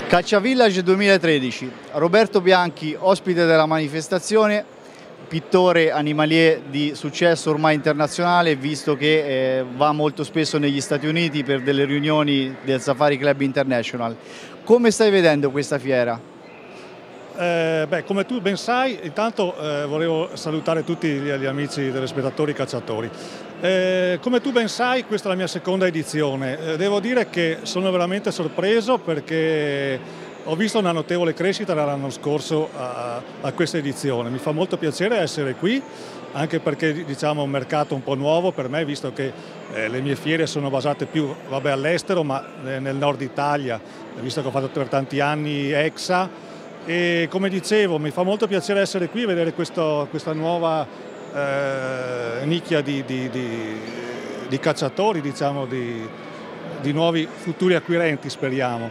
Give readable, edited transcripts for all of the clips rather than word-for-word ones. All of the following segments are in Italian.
Caccia Village 2013, Roberto Bianchi, ospite della manifestazione, pittore animalier di successo ormai internazionale, visto che va molto spesso negli Stati Uniti per delle riunioni del Safari Club International. Come stai vedendo questa fiera? Come tu ben sai, intanto volevo salutare tutti gli amici telespettatori cacciatori. Come tu ben sai, questa è la mia seconda edizione. Devo dire che sono veramente sorpreso perché ho visto una notevole crescita dall'anno scorso a questa edizione. Mi fa molto piacere essere qui, anche perché diciamo è un mercato un po' nuovo per me, visto che le mie fiere sono basate più all'estero, ma nel nord Italia, visto che ho fatto per tanti anni EXA. E come dicevo, mi fa molto piacere essere qui e vedere questa nuova nicchia di cacciatori, diciamo, di nuovi futuri acquirenti, speriamo.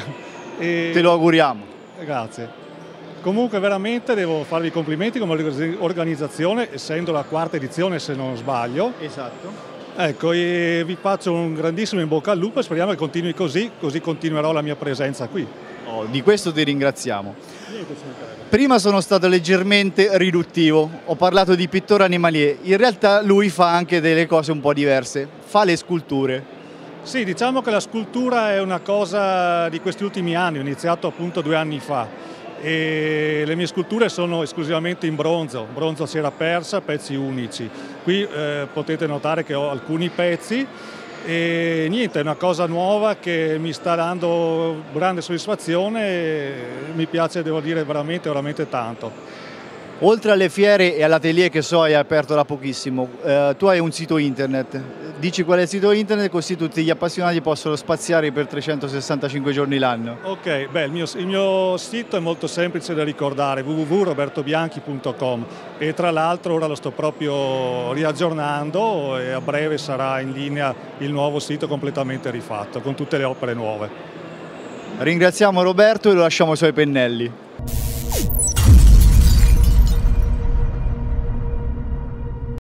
Te lo auguriamo. Grazie. Comunque veramente devo farvi i complimenti come organizzazione, essendo la quarta edizione se non sbaglio. Esatto. Ecco, e vi faccio un grandissimo in bocca al lupo e speriamo che continui così continuerò la mia presenza qui. Oh, di questo ti ringraziamo. Prima sono stato leggermente riduttivo, ho parlato di pittore animalier, in realtà lui fa anche delle cose un po' diverse, fa le sculture. Sì, diciamo che la scultura è una cosa di questi ultimi anni, ho iniziato appunto 2 anni fa e le mie sculture sono esclusivamente in bronzo cera persa, pezzi unici. Qui potete notare che ho alcuni pezzi. E niente, è una cosa nuova che mi sta dando grande soddisfazione e mi piace, devo dire, veramente tanto. Oltre alle fiere e all'atelier che so hai aperto da pochissimo, tu hai un sito internet, dici qual è il sito internet così tutti gli appassionati possono spaziare per 365 giorni l'anno. Ok, il mio sito è molto semplice da ricordare, www.robertobianchi.com e tra l'altro ora lo sto proprio riaggiornando e a breve sarà in linea il nuovo sito completamente rifatto con tutte le opere nuove. Ringraziamo Roberto e lo lasciamo ai suoi pennelli.